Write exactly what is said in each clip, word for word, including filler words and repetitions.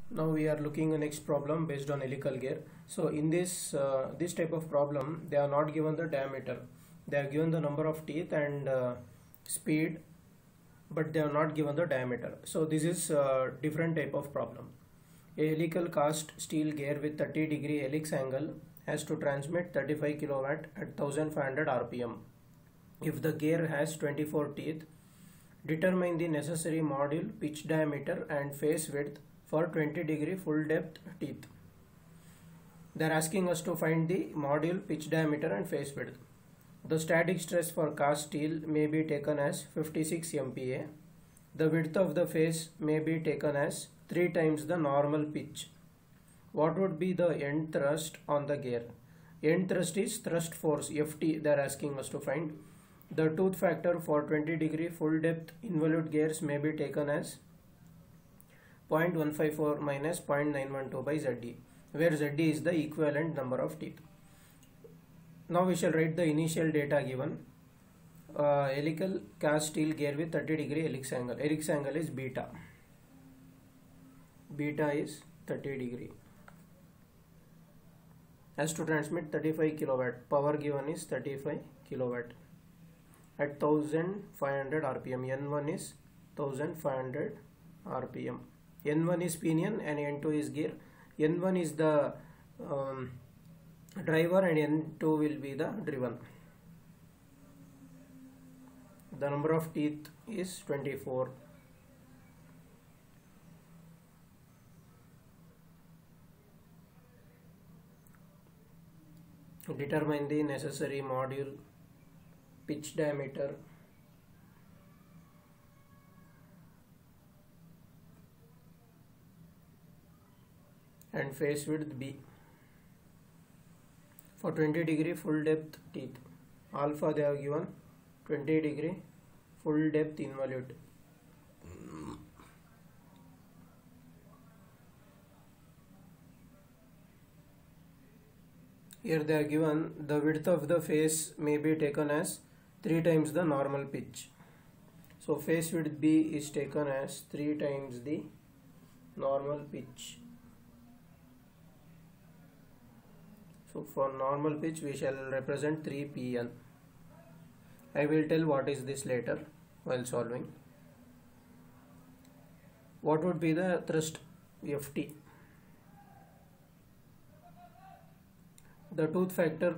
Now we are looking at next problem based on helical gear. So in this uh, this type of problem, they are not given the diameter. They are given the number of teeth and uh, speed, but they are not given the diameter. So this is a different type of problem. A helical cast steel gear with thirty degree helix angle has to transmit thirty-five kilowatt at one thousand five hundred R P M. If the gear has twenty-four teeth, determine the necessary module pitch diameter and face width for twenty degree full depth teeth. They are asking us to find the module pitch diameter and face width. The static stress for cast steel may be taken as fifty-six M P A. The width of the face may be taken as three times the normal pitch. What would be the end thrust on the gear? End thrust is thrust force, F T, they are asking us to find. The tooth factor for twenty degree full depth involute gears may be taken as zero point one five four minus zero point nine one two by Z D, where Z D is the equivalent number of teeth. Now we shall write the initial data given. Uh, helical cast steel gear with thirty degree helix angle. Helix angle is beta. Beta is thirty degree. Has to transmit thirty-five kilowatt. Power given is thirty-five kilowatt at one thousand five hundred R P M. N one is one thousand five hundred R P M. N one is pinion and N two is gear. N one is the um, driver and N two will be the driven. The number of teeth is twenty-four. Determine the necessary module pitch diameter and face width B. For twenty degree full depth teeth, alpha they have given twenty degree full depth involute. Here they are given the width of the face may be taken as three times the normal pitch. So face width B is taken as three times the normal pitch. So for normal pitch we shall represent three P N. I will tell what is this later while solving. What would be the thrust F T? The tooth factor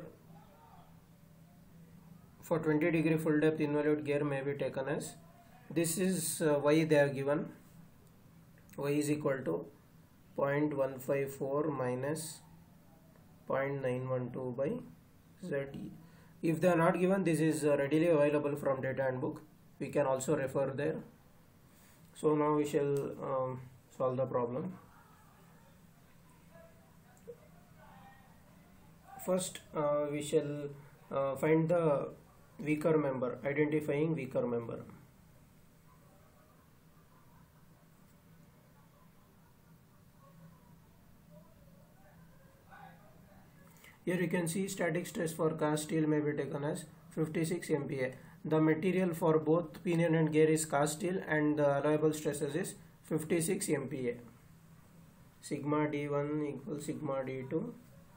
for twenty degree full depth involute gear may be taken as, this is uh, Y they are given. Y is equal to zero point one five four minus zero point nine one two by Z E. If they are not given, this is uh, readily available from data and book. We can also refer there. So now we shall um, solve the problem. First uh, we shall uh, find the weaker member, identifying weaker member. Here you can see static stress for cast steel may be taken as fifty-six M P A. The material for both pinion and gear is cast steel and the allowable stresses is fifty-six M P A. Sigma D one equals sigma D two,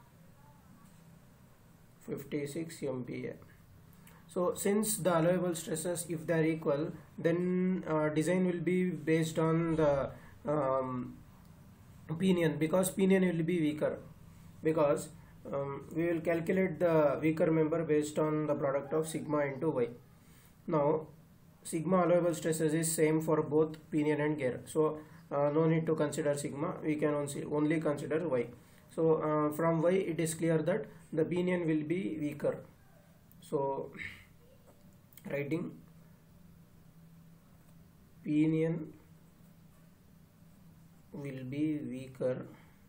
fifty-six M P A. So since the allowable stresses, if they are equal, then uh, design will be based on the um, pinion, because pinion will be weaker, because um, we will calculate the weaker member based on the product of sigma into y. Now sigma allowable stresses is same for both pinion and gear, so uh, no need to consider sigma, we can only, only consider y. So uh, from y it is clear that the pinion will be weaker. So writing pinion will be weaker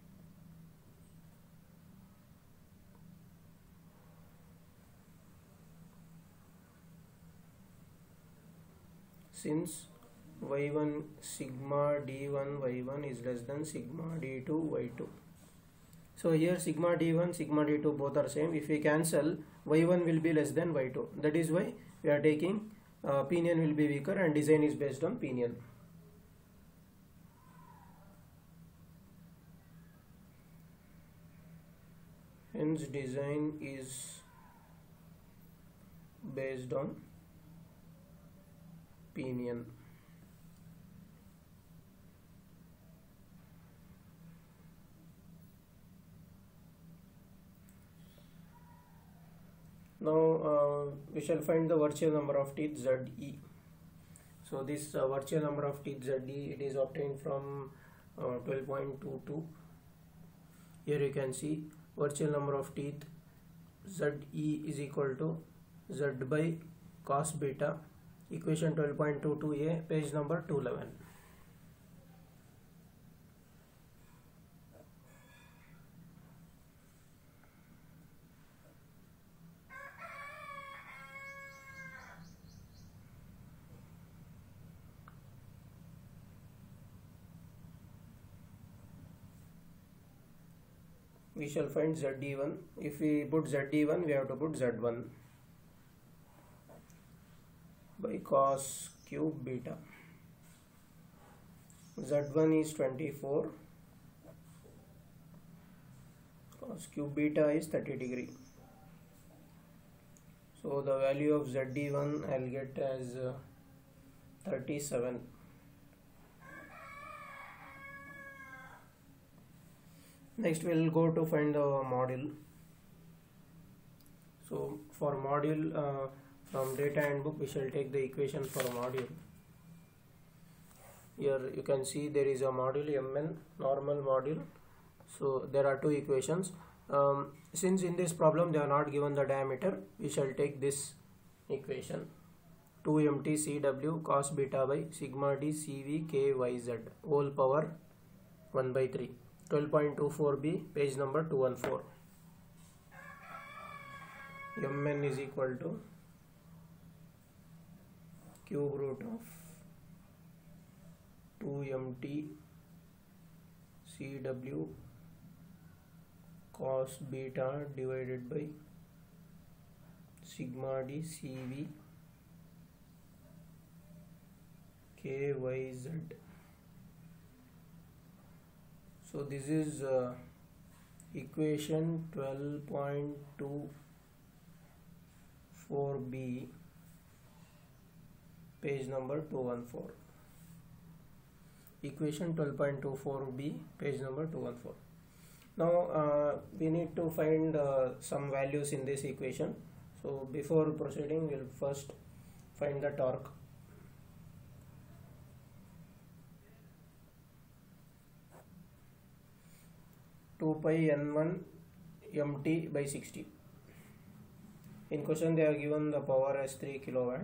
since y one sigma d one y one is less than sigma d two y two. So here sigma d one, sigma d two both are same. If we cancel, y one will be less than y two. That is why we are taking uh, pinion will be weaker and design is based on pinion. equation's design is based on pinion. Now uh, we shall find the virtual number of teeth Z E. So this uh, virtual number of teeth Z E, it is obtained from uh, twelve point two two. Here you can see virtual number of teeth Z E is equal to Z by cos beta, equation twelve point two two A, page number two eleven. We shall find Z E one. If we put Z E one, we have to put Z one by cos cube beta. Z one is twenty-four, cos cube beta is thirty degree. So the value of Z E one I'll get as uh, thirty-seven. Next we will go to find the module. So for module, uh, from data handbook we shall take the equation for module. Here you can see there is a module M N, normal module. So there are two equations. Um, since in this problem they are not given the diameter, we shall take this equation, two M T C W cos beta by sigma d C V K Y Z whole power one by three. twelve point two four B, page number two fourteen. Mn is equal to cube root of two M T C W cos beta divided by sigma d C V K Y Z. So this is uh, equation twelve point two four B, page number two fourteen. Equation twelve point two four B, page number two fourteen. Now uh, we need to find uh, some values in this equation. So before proceeding, we'll first find the torque. two pi n one M T by sixty. In question they are given the power as three kilowatt.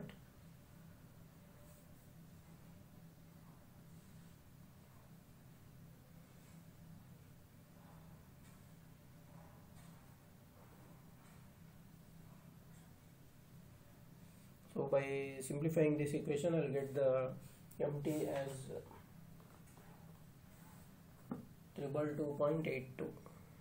So by simplifying this equation, I'll get the M T as triple two point eight two.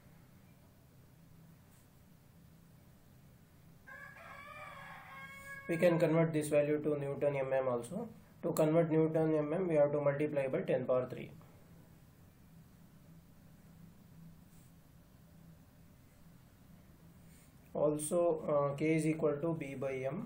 We can convert this value to Newton mm also. To convert Newton mm, we have to multiply by ten power three. Also uh, K is equal to B by M.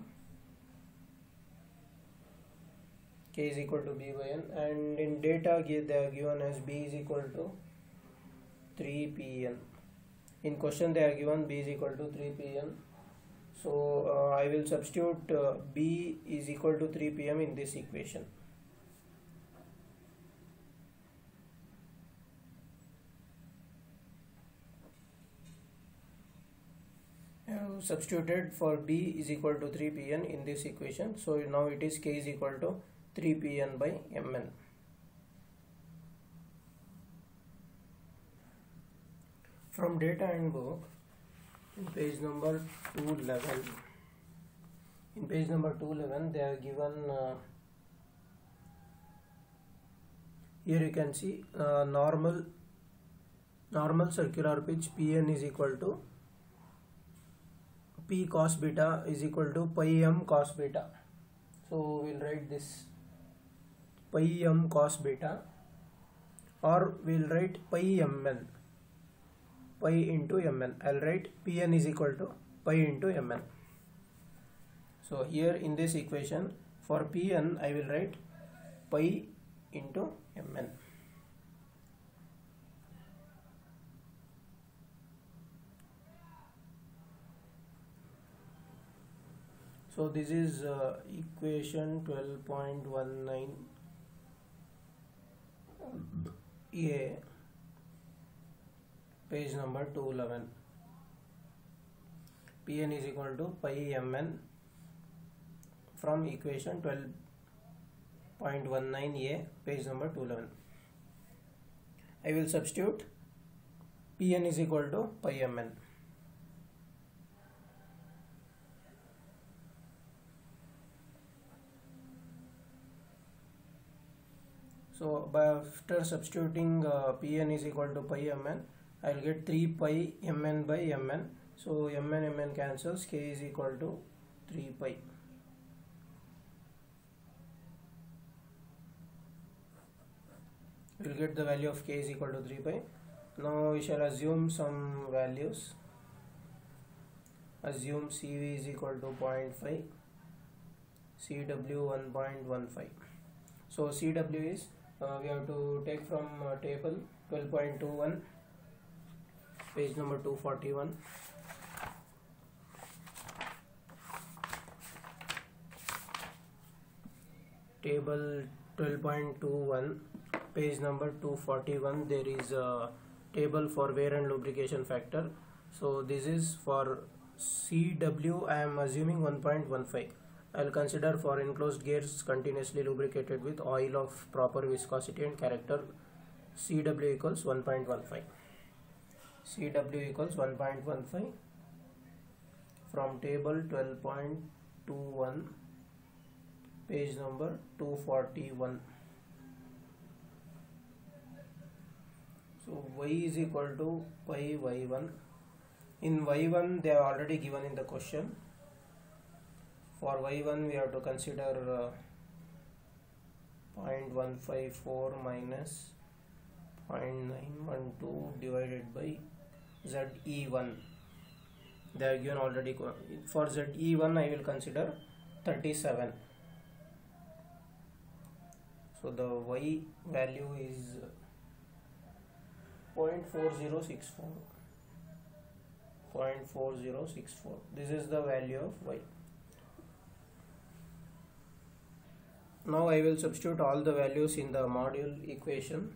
K is equal to B by N, and in data they are given as B is equal to three P N. In question they are given B is equal to three P N. So uh, I will substitute uh, B is equal to three P M in this equation. I have substituted for B is equal to three P N in this equation. So now it is K is equal to three P N by M N. From data handbook, in page number two eleven, in page number two eleven they are given uh, here you can see uh, normal normal circular pitch P N is equal to P cos beta is equal to pi m cos beta. So we'll write this pi m cos beta, or we'll write pi mn. pi into mn. I'll write Pn is equal to pi into mn. So here in this equation for Pn I will write pi into mn. So this is uh, equation twelve point one nine A, page number two eleven. Pn is equal to pi mn from equation twelve point one nine A, page number two eleven. I will substitute Pn is equal to pi mn. So by after substituting uh, Pn is equal to pi mn, I will get three pi mn by mn. So mn mn cancels, k is equal to three pi. We will get the value of k is equal to three pi. Now we shall assume some values. Assume C V is equal to zero point five, C W one point one five. So C W is uh, we have to take from uh, table twelve point two one, page number two forty-one. Table twelve point two one, page number two forty-one, there is a table for wear and lubrication factor. So this is for C W, I am assuming one point one five. I will consider for enclosed gears continuously lubricated with oil of proper viscosity and character. C W equals one point one five. C W equals one point one five from table twelve point two one, page number two forty-one. So y is equal to pi y one. In y one they are already given in the question. For y one we have to consider uh, zero point one five four minus zero point nine one two divided by Z E one. They are given already. For Z E one I will consider thirty-seven. So the y value is zero point four zero six four. zero point four zero six four. This is the value of y. Now I will substitute all the values in the module equation.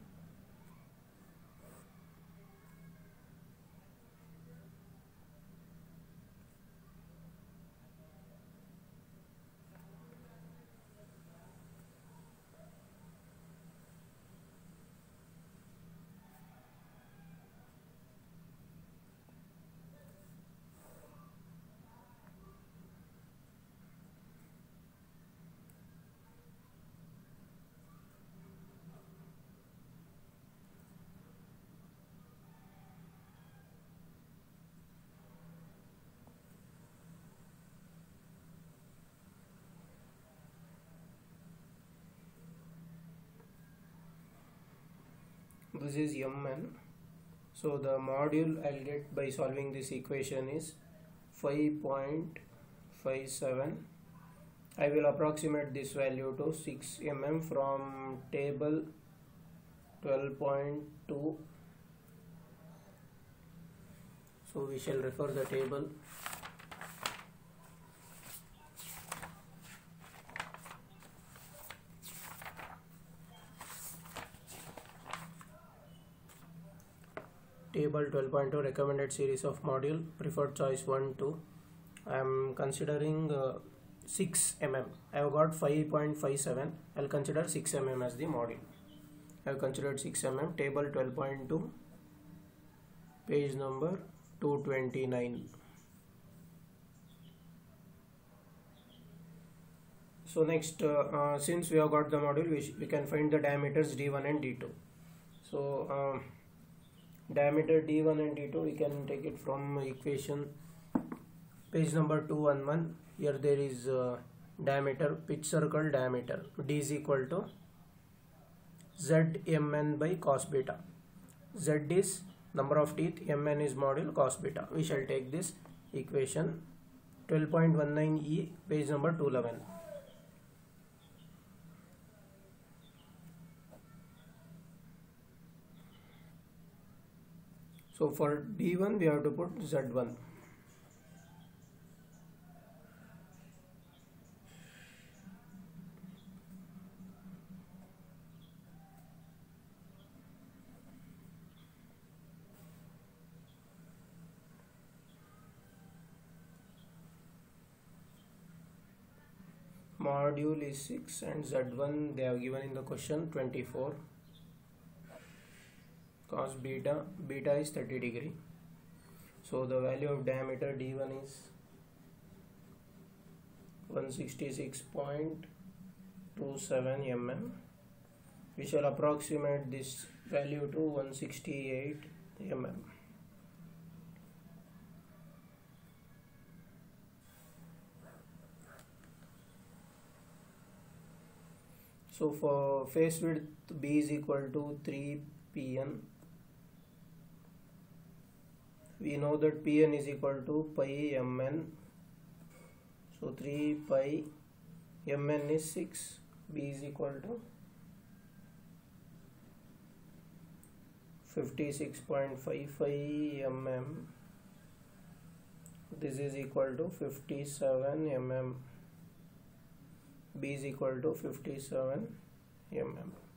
This is mn. So the module I'll get by solving this equation is five point five seven. I will approximate this value to six millimeters from table twelve point two. So we shall refer the table. Table twelve point two, recommended series of module, preferred choice one, two. I am considering uh, six millimeters. I have got five point five seven. I will consider six millimeters as the module. I have considered six millimeters. Table twelve point two, page number two twenty-nine. So next, uh, uh, since we have got the module, we, we can find the diameters D one and D two. So um, diameter D one and D two we can take it from equation page number two eleven. Here there is uh, diameter, pitch circle diameter, D is equal to Z mn by cos beta. Z is number of teeth, mn is module cos beta. We shall take this equation twelve point one nine E, page number two eleven. So for D one we have to put Z one. Module is six and Z one they have given in the question twenty-four. Cos beta, beta is thirty degree. So the value of diameter D one is one hundred sixty-six point two seven millimeters. We shall approximate this value to one hundred sixty-eight millimeters. So for face width, B is equal to three P N. We know that P N is equal to pi Mn. So three pi Mn is six. B is equal to fifty-six point five five millimeters. This is equal to fifty-seven millimeters. B is equal to fifty-seven millimeters.